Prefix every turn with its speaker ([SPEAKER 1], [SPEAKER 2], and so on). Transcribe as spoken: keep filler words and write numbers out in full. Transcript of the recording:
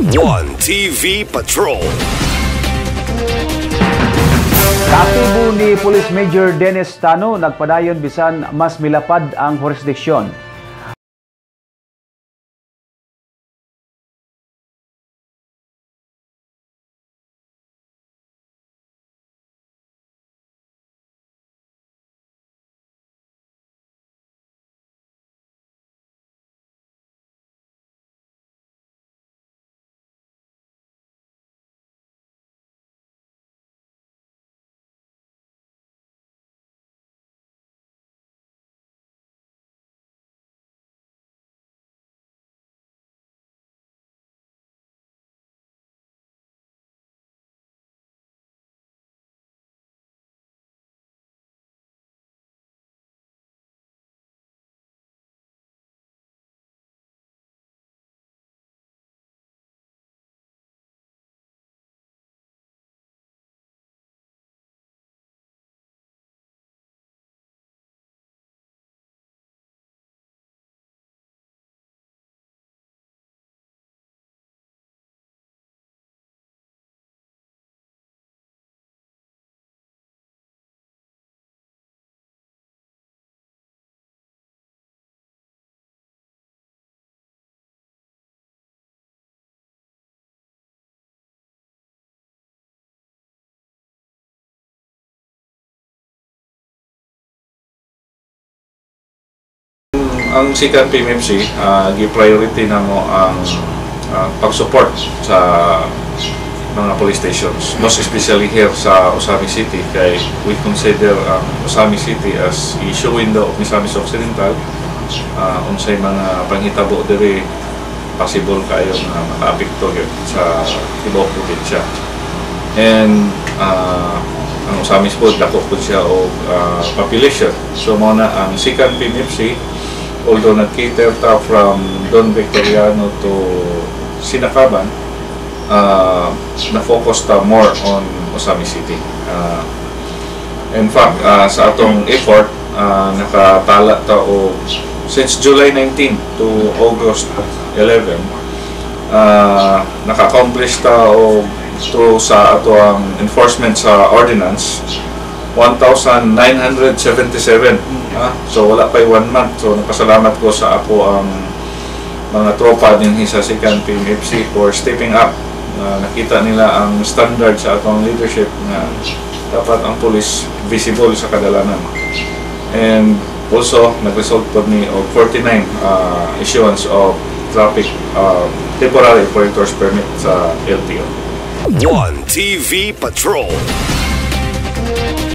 [SPEAKER 1] One T V Patrol.
[SPEAKER 2] Katibo ni Police Major Dennis Tano nagpadayon bisan mas milapad ang jurisdiksyon.
[SPEAKER 3] Ang Sikan P M F C, uh, gi-priority na mo ang uh, pag-support sa mga police stations, most especially here sa Osami City, kay we consider ang um, Osami City as issue window of Misamis Occidental. Uh, unsay mga panghitabo diri possible kayo na maka-apekto sa ibang probinsya. And uh, ang Osamis po, dako po siya o uh, population. So muna ang Sikan P M F C, although nag-cater ta from Don Victoriano to Sinacaban, uh, na-focus ta more on Osami City. Uh, in fact, uh, sa atong effort, uh, nakatala ta o since July nineteenth to August eleventh, uh, naka-accomplish ta o to sa ato ang enforcement sa ordinance one thousand nine hundred seventy-seven. Ah, so wala pa one month. So napasalamat ko sa ako ang mga tropa din sa Sikan P M F C for stepping up. Uh, nakita nila ang standard sa atong leadership na dapat ang police visible sa kadalanan. And also nag-result po ni of forty-nine uh, issuance of traffic uh, temporary operators permit sa L T O.
[SPEAKER 1] One T V Patrol.